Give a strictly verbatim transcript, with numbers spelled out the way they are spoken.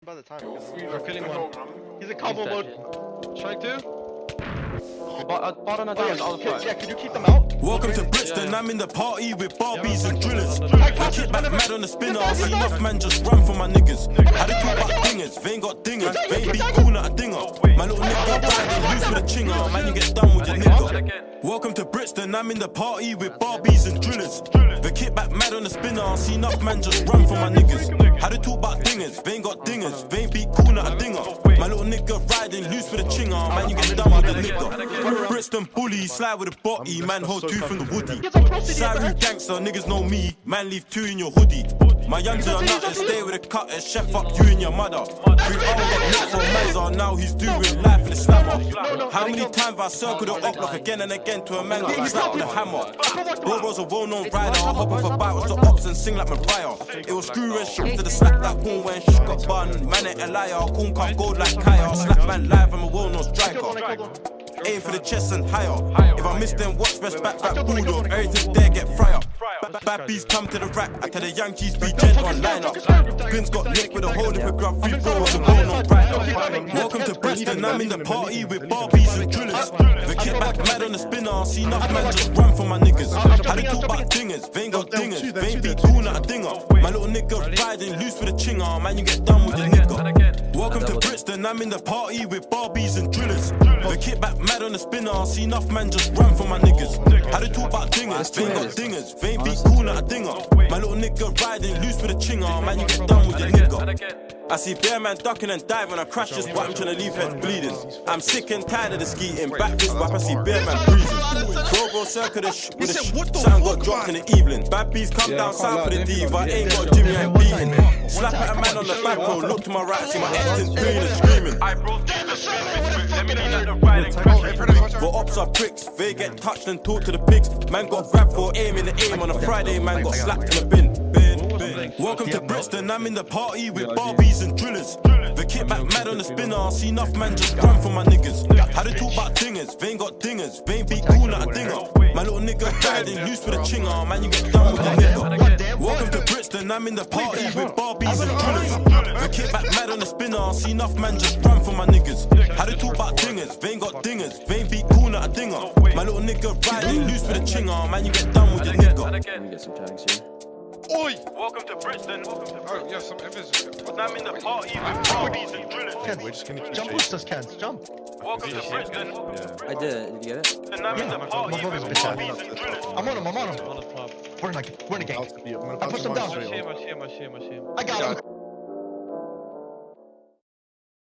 by the time. We're killing one. He's in combo mode. Strike two. Bottom and down, all the Yeah, yeah, can you keep them out? Welcome to Brixton, yeah. I'm in the party with Barbies and drillers. Like, I pass kick it, back whenever- mad on the spinner, This see guy, enough this guy. man just run for my niggas. Had to talk about dingers, they ain't got dingers, they ain't beat cool, not a dinger. My little nigga riding loose with a chinger, man you get done with your nigga. Welcome to Brixton, I'm in the party with Barbies and drillers. The kick back mad on the spinner, see enough man just run for my niggas. Had to talk about dingers, they ain't got dingers, they ain't beat cool, not a dinger. My little nigga riding loose with a chinger, man you get done with the nigga. Brixton bully, slide with a body, man hold two from the woody. Saru gangster, niggas know me, man leave two in your hoodie. My youngs are nutters, stay with a cutter, chef fuck you and your mother. Three hours got nicked for Mazza, now he's doing life in the slammer. How many times I circled the up block again and again to a man got slapped with a hammer. Bro was a well-known rider, I hop off a bike, watch the ops and sing like Mariah. It was screw and shit to the slap that corn when shit got bun. Man ain't a liar, corn cut gold like Kaya. Slap man live, I'm a well-known striker. Aim for the chest and higher. If I miss them, watch best back back bulldog. Everything there get fryer. Bad bees come to the rack. I tell the Yankees be gent on lineup. Bins got nicked with a hole in the grub. Three bros and roll on rider. Welcome to Brixton. I'm in the party with Barbies and drillers. The kick back mad on the spinner. See enough man just run for my niggas. How they talk about dingers? They ain't got dingers. They ain't be cool, not a dinger. My little nigga riding loose with a chinger. Man, you get done with your nigga. Welcome to Brixton. I'm in the party with Barbies and drillers. The kick back mad on the spinner, see enough man just run for my niggas. How they talk about dingers, they ain't got dingers, they ain't beat cool, not a dinger. My little nigga riding loose with a chinger, man you get done with your nigga. I see bear man ducking and diving, I crash just what I'm trying to leave heads bleeding. I'm sick and tired of the skeeting, back this wap I see bear man breathing. Bro bro circle the sh with the sh, something got dropped in the evening. Bad bees come down south for the diva, ain't got Jimmy and beating. Slap at a man on the back row, look to my right, see my ex in green and screaming. I bro let me lean at the right and crash. But ops are pricks, they get touched and talk to the pigs. Man got grabbed for aiming the aim on a Friday, man got slapped in the bin. bin, bin. Welcome to Brixton, I'm in the party with Barbies and drillers. The kick back mad on the spinner, see enough man just run for my niggas. How they talk about dingers, they ain't got dingers, they ain't beat cool, not a dinger. My little nigga riding loose with a chinger, man you get done with the nigga. Welcome to Brixton, I'm in the party with Barbies and drillers. The kick back mad on the spinner, see enough man just run for my niggas. How they talk about dingers, they ain't got dingers, they ain't beat cool, not a dinger. My little nigga riding loose with a chinger, man you get done with the nigga. Let me get some tags here. Oi! Welcome to Brixton. Oh, yeah, some evidence. I'm in the party with Barbies and drillers. Ken, jump push us, Ken, jump. Welcome to Brixton. I did. Did you get it? And I'm in the party with Barbies and drillers. I'm on him, I'm on him. We're in, like, we're in a game. I pushed him down. I see him, I see him, I see him, I see him. I got him.